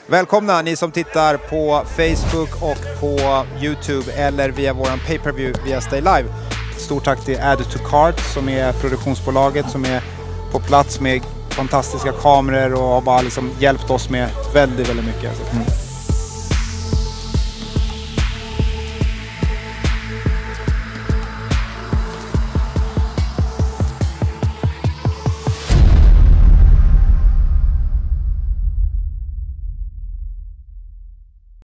Välkomna ni som tittar på Facebook och på YouTube eller via våran pay-per-view via Stay Live. Stort tack till addtocart som är produktionsbolaget som är på plats med fantastiska kameror och har bara liksom hjälpt oss med väldigt mycket.